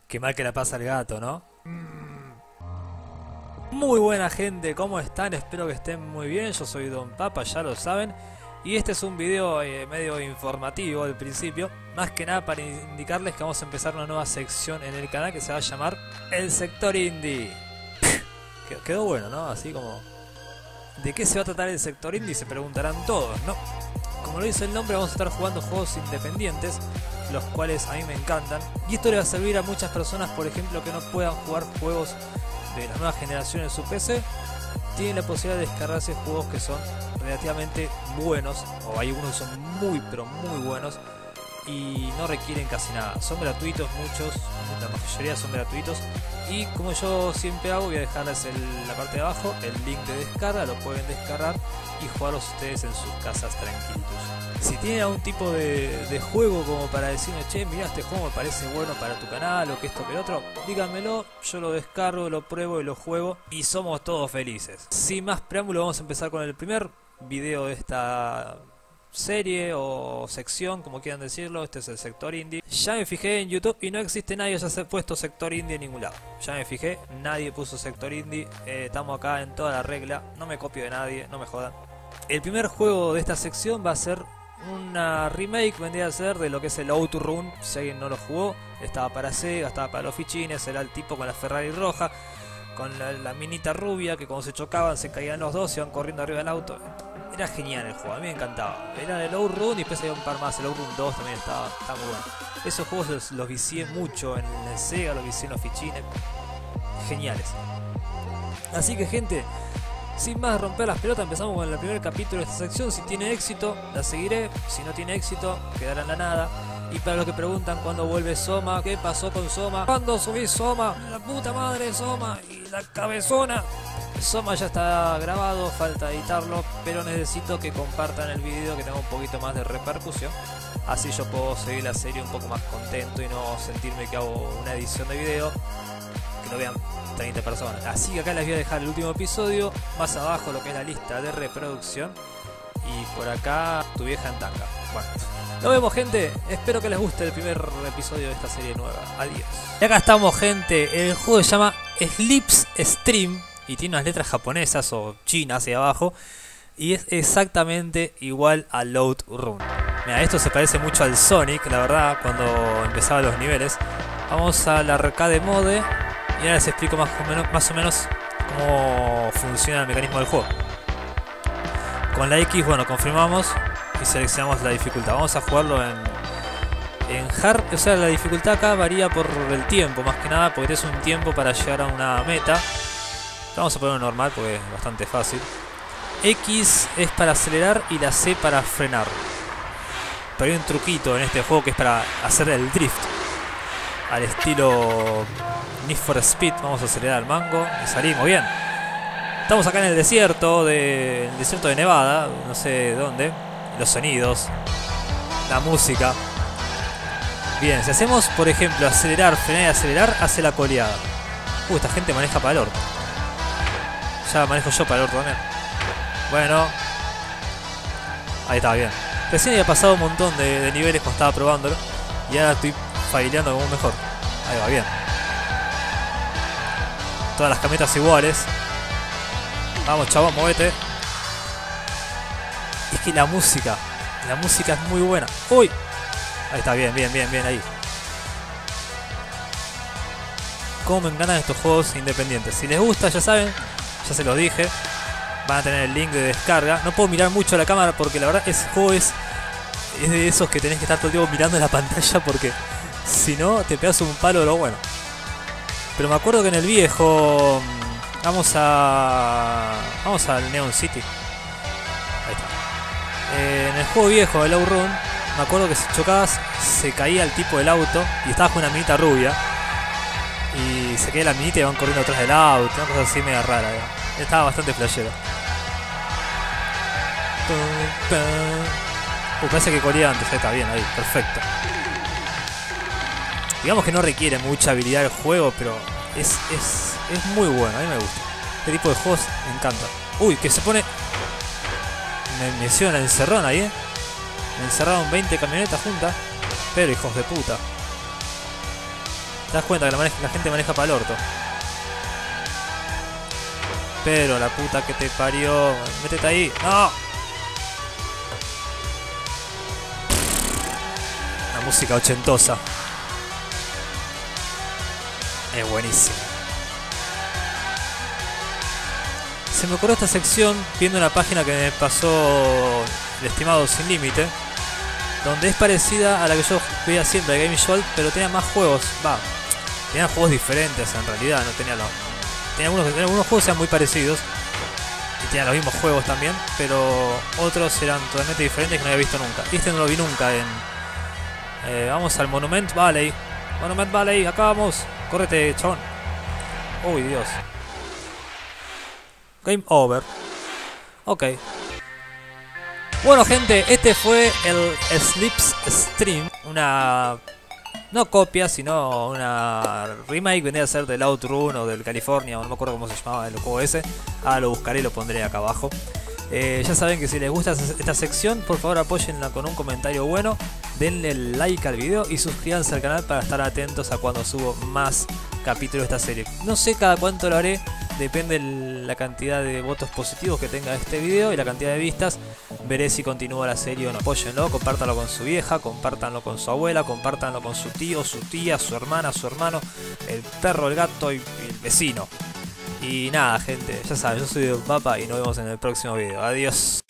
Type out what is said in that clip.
Qué mal que la pasa el gato, ¿no? Muy buena gente, ¿cómo están? Espero que estén muy bien. Yo soy Don Papa, ya lo saben. Y este es un video medio informativo al principio. Más que nada para indicarles que vamos a empezar una nueva sección en el canal que se va a llamar El Sector Indie. Quedó bueno, ¿no? Así como... ¿De qué se va a tratar el Sector Indie? Se preguntarán todos, ¿no? Como lo dice el nombre, vamos a estar jugando juegos independientes, los cuales a mí me encantan. Y esto le va a servir a muchas personas, por ejemplo, que no puedan jugar juegos de la nueva generación en su PC. Tienen la posibilidad de descargarse juegos que son relativamente buenos, o hay algunos que son muy pero muy buenos y no requieren casi nada. Son gratuitos muchos, la mayoría son gratuitos. Y como yo siempre hago, voy a dejarles en la parte de abajo el link de descarga, lo pueden descargar y jugarlos ustedes en sus casas tranquilitos. Si tienen algún tipo de juego como para decirme, che, mirá, este juego me parece bueno para tu canal o que esto que el otro, díganmelo, yo lo descargo, lo pruebo y lo juego y somos todos felices. Sin más preámbulo, vamos a empezar con el primer video de esta serie o sección, como quieran decirlo. Este es el Sector Indie. Ya me fijé en YouTube y no existe nadie que haya puesto Sector Indie en ningún lado. Ya me fijé, nadie puso Sector Indie. Estamos acá en toda la regla, no me copio de nadie, no me jodan. El primer juego de esta sección va a ser una remake, vendría a ser de lo que es el Outrun. Si alguien no lo jugó, estaba para Sega, estaba para los fichines, era el tipo con la Ferrari roja, con la minita rubia, que cuando se chocaban se caían los dos, se iban corriendo arriba del auto. Era genial el juego, a mí me encantaba. Era el Outrun y después había un par más, el Outrun 2 también estaba muy bueno. Esos juegos los vicié mucho en el Sega, los vicié en los fichines. Geniales. Así que gente, sin más romper las pelotas, empezamos con el primer capítulo de esta sección. Si tiene éxito, la seguiré. Si no tiene éxito, quedará en la nada. Y para los que preguntan cuándo vuelve Soma, ¿qué pasó con Soma? ¿Cuándo subí Soma? La puta madre Soma y la cabezona. Soma ya está grabado, falta editarlo, pero necesito que compartan el video, que tenga un poquito más de repercusión. Así yo puedo seguir la serie un poco más contento y no sentirme que hago una edición de video que lo vean 30 personas. Así que acá les voy a dejar el último episodio, más abajo lo que es la lista de reproducción, y por acá tu vieja en tanga. Bueno, nos vemos gente, espero que les guste el primer episodio de esta serie nueva. Adiós. Y acá estamos gente, el juego se llama Slipstream y tiene unas letras japonesas o chinas ahí abajo, y es exactamente igual a Outrun. Mira, esto se parece mucho al Sonic, la verdad, cuando empezaba los niveles. Vamos al arcade mode y ahora les explico más o menos cómo funciona el mecanismo del juego. Con la X, bueno, confirmamos y seleccionamos la dificultad. Vamos a jugarlo en hard, o sea, la dificultad acá varía por el tiempo, más que nada, porque tienes un tiempo para llegar a una meta. Vamos a ponerlo normal porque es bastante fácil. X es para acelerar y la C para frenar. Pero hay un truquito en este juego que es para hacer el drift al estilo Need for Speed. Vamos a acelerar el mango y salimos bien. Estamos acá en el desierto de Nevada, no sé dónde. Los sonidos, la música. Bien, si hacemos por ejemplo acelerar, frenar y acelerar, hace la coleada. Esta gente maneja para el orto. Ya manejo yo para el orto también. Bueno, ahí está bien. Recién había pasado un montón de niveles cuando estaba probándolo y ahora estoy faileando como mejor. Ahí va bien. Todas las camionetas iguales. Vamos chabón, movete. Es que la música es muy buena. ¡Uy! Ahí está, bien ahí. Cómo me encantan estos juegos independientes. Si les gusta, ya saben, ya se los dije, van a tener el link de descarga. No puedo mirar mucho a la cámara porque la verdad ese juego es de esos que tenés que estar todo el tiempo mirando la pantalla, porque si no te pegas un palo de lo bueno. Pero me acuerdo que en el viejo, vamos al Neon City. Ahí está. En el juego viejo del Outrun, me acuerdo que si chocabas se caía el tipo del auto y estabas con una minita rubia y se caía la minita y van corriendo atrás del auto, una cosa así media rara, ¿verdad? Estaba bastante flashero. Parece que corría antes. Ahí está, bien, ahí, perfecto. Digamos que no requiere mucha habilidad el juego, pero es muy bueno, a mí me gusta. Este tipo de juegos me encanta. Uy, que se pone... Me hicieron la encerrona ahí, Me encerraron 20 camionetas juntas. Pero hijos de puta. das cuenta que la gente maneja para el orto. Pero la puta que te parió. Métete ahí. ¡No! La música ochentosa. Es buenísima. Se me ocurrió esta sección viendo una página que me pasó el estimado Sin Límite, donde es parecida a la que yo veía siempre, Game Jolt, pero tenía más juegos. Va, tenía juegos diferentes en realidad, no tenía los... Tenía algunos juegos eran muy parecidos y tenían los mismos juegos también, pero otros eran totalmente diferentes que no había visto nunca. Y este no lo vi nunca en... vamos al Monument Valley. Monument Valley, acá vamos. Córrete, chabón. Uy, Dios. Game over. Ok. Bueno, gente, este fue el Slipstream. Una... no copia, sino una remake. Vendría a ser del Outrun o del California, o no me acuerdo cómo se llamaba el juego ese. Ahora lo buscaré y lo pondré acá abajo. Ya saben que si les gusta esta sección, por favor apóyenla con un comentario bueno. Denle like al video y suscríbanse al canal para estar atentos a cuando subo más capítulos de esta serie. No sé cada cuánto lo haré, depende de la cantidad de votos positivos que tenga este video y la cantidad de vistas. Veré si continúa la serie o no. Apóyenlo, compártanlo con su vieja, compártanlo con su abuela, compártanlo con su tío, su tía, su hermana, su hermano, el perro, el gato y el vecino. Y nada, gente, ya saben, yo soy Don Papa y nos vemos en el próximo video. Adiós.